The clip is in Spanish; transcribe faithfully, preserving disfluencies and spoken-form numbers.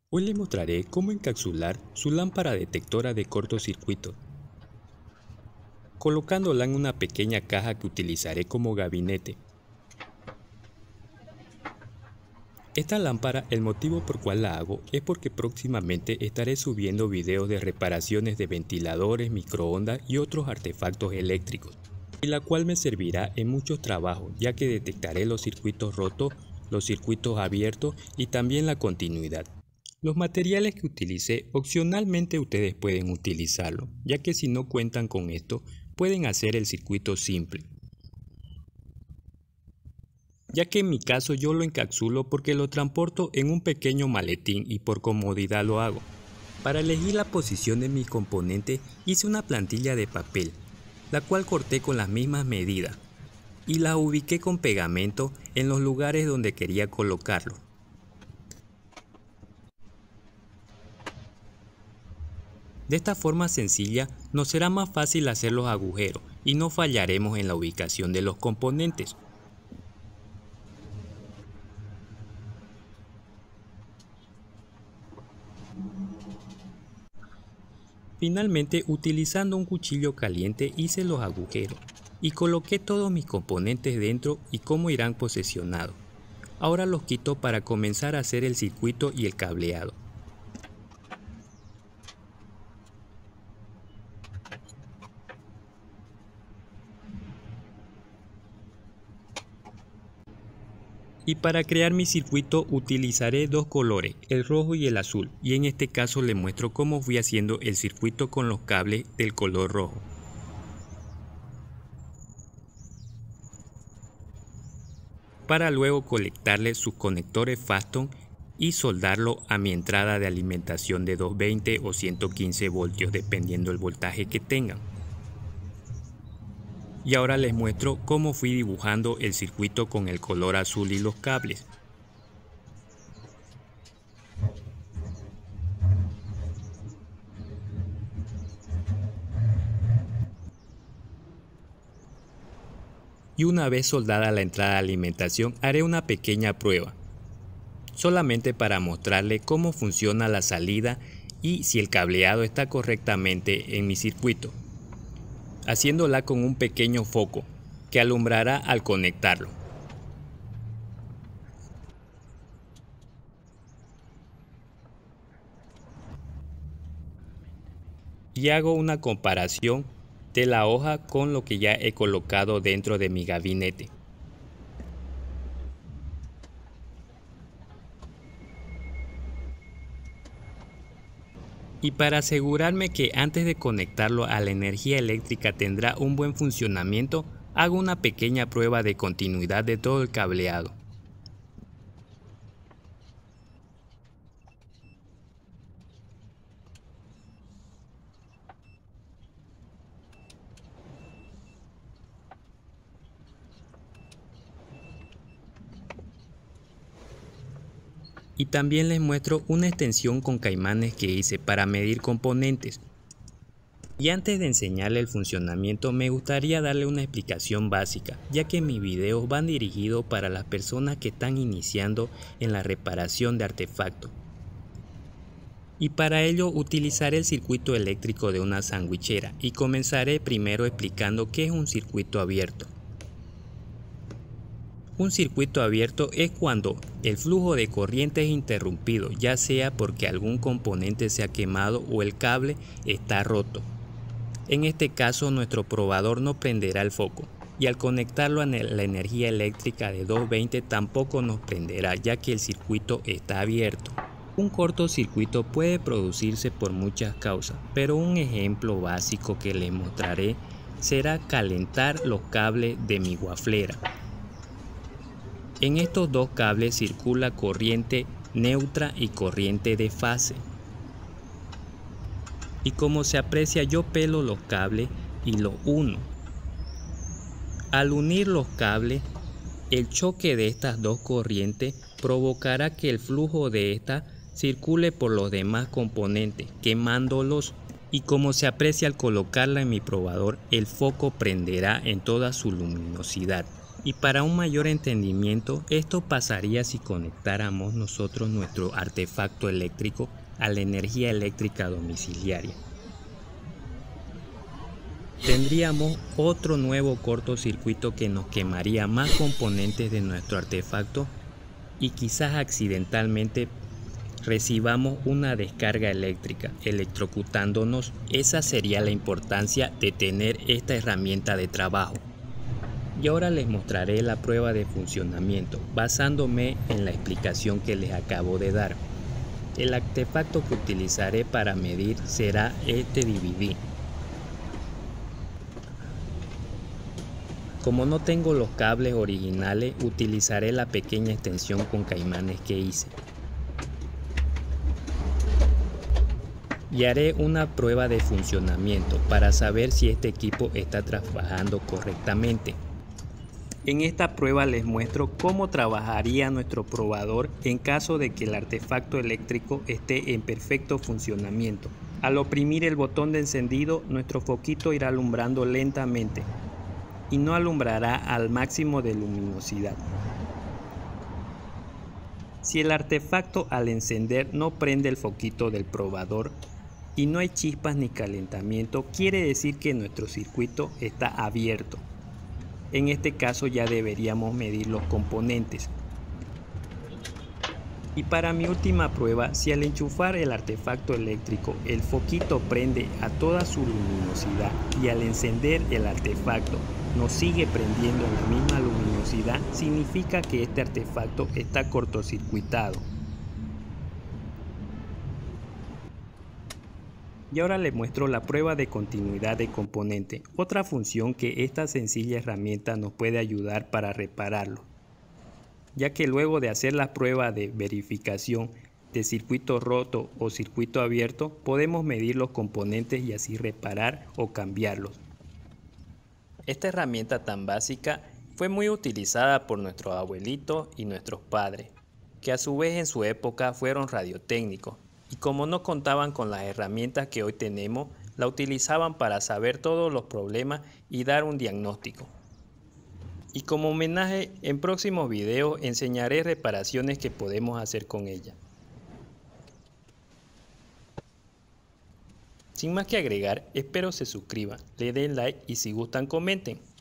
Hoy les mostraré cómo encapsular su lámpara detectora de cortocircuito, colocándola en una pequeña caja que utilizaré como gabinete. Esta lámpara, el motivo por cual la hago es porque próximamente estaré subiendo videos de reparaciones de ventiladores, microondas y otros artefactos eléctricos, y la cual me servirá en muchos trabajos, ya que detectaré los circuitos rotos, los circuitos abiertos y también la continuidad. Los materiales que utilicé, opcionalmente ustedes pueden utilizarlo, ya que si no cuentan con esto, pueden hacer el circuito simple. Ya que en mi caso yo lo encapsulo porque lo transporto en un pequeño maletín y por comodidad lo hago. Para elegir la posición de mis componentes hice una plantilla de papel, la cual corté con las mismas medidas y la ubiqué con pegamento en los lugares donde quería colocarlo. De esta forma sencilla nos será más fácil hacer los agujeros y no fallaremos en la ubicación de los componentes. Finalmente, utilizando un cuchillo caliente hice los agujeros y coloqué todos mis componentes dentro y cómo irán posicionados. Ahora los quito para comenzar a hacer el circuito y el cableado. Y para crear mi circuito utilizaré dos colores, el rojo y el azul, y en este caso les muestro cómo fui haciendo el circuito con los cables del color rojo. Para luego conectarle sus conectores Faston y soldarlo a mi entrada de alimentación de doscientos veinte o ciento quince voltios dependiendo del voltaje que tengan. Y ahora les muestro cómo fui dibujando el circuito con el color azul y los cables. Y una vez soldada la entrada de alimentación haré una pequeña prueba, solamente para mostrarle cómo funciona la salida y si el cableado está correctamente en mi circuito, haciéndola con un pequeño foco que alumbrará al conectarlo. Y hago una comparación de la hoja con lo que ya he colocado dentro de mi gabinete. Y para asegurarme que antes de conectarlo a la energía eléctrica tendrá un buen funcionamiento, hago una pequeña prueba de continuidad de todo el cableado. Y también les muestro una extensión con caimanes que hice para medir componentes. Y antes de enseñarle el funcionamiento me gustaría darle una explicación básica, ya que mis videos van dirigidos para las personas que están iniciando en la reparación de artefactos. Y para ello utilizaré el circuito eléctrico de una sandwichera y comenzaré primero explicando qué es un circuito abierto. Un circuito abierto es cuando el flujo de corriente es interrumpido, ya sea porque algún componente se ha quemado o el cable está roto. En este caso nuestro probador no prenderá el foco y al conectarlo a la energía eléctrica de doscientos veinte tampoco nos prenderá, ya que el circuito está abierto. Un cortocircuito puede producirse por muchas causas, pero un ejemplo básico que les mostraré será calentar los cables de mi waflera. En estos dos cables circula corriente neutra y corriente de fase. Y como se aprecia, yo pelo los cables y los uno. Al unir los cables, el choque de estas dos corrientes provocará que el flujo de esta circule por los demás componentes, quemándolos. Y como se aprecia al colocarla en mi probador, el foco prenderá en toda su luminosidad Y para un mayor entendimiento, esto pasaría si conectáramos nosotros nuestro artefacto eléctrico a la energía eléctrica domiciliaria. Tendríamos otro nuevo cortocircuito que nos quemaría más componentes de nuestro artefacto y quizás accidentalmente recibamos una descarga eléctrica, electrocutándonos. Esa sería la importancia de tener esta herramienta de trabajo. Y ahora les mostraré la prueba de funcionamiento, basándome en la explicación que les acabo de dar. El artefacto que utilizaré para medir será este D V D. Como no tengo los cables originales, utilizaré la pequeña extensión con caimanes que hice. Y haré una prueba de funcionamiento para saber si este equipo está trabajando correctamente. En esta prueba les muestro cómo trabajaría nuestro probador en caso de que el artefacto eléctrico esté en perfecto funcionamiento. Al oprimir el botón de encendido, nuestro foquito irá alumbrando lentamente y no alumbrará al máximo de luminosidad. Si el artefacto al encender no prende el foquito del probador y no hay chispas ni calentamiento, quiere decir que nuestro circuito está abierto. En este caso ya deberíamos medir los componentes. Y para mi última prueba, si al enchufar el artefacto eléctrico el foquito prende a toda su luminosidad y al encender el artefacto nos sigue prendiendo en la misma luminosidad, significa que este artefacto está cortocircuitado. Y ahora les muestro la prueba de continuidad de componente, otra función que esta sencilla herramienta nos puede ayudar para repararlo, ya que luego de hacer la prueba de verificación de circuito roto o circuito abierto, podemos medir los componentes y así reparar o cambiarlos. Esta herramienta tan básica fue muy utilizada por nuestros abuelitos y nuestros padres, que a su vez en su época fueron radiotécnicos. Y como no contaban con las herramientas que hoy tenemos, la utilizaban para saber todos los problemas y dar un diagnóstico. Y como homenaje, en próximos videos enseñaré reparaciones que podemos hacer con ella. Sin más que agregar, espero se suscriban, le den like y si gustan comenten.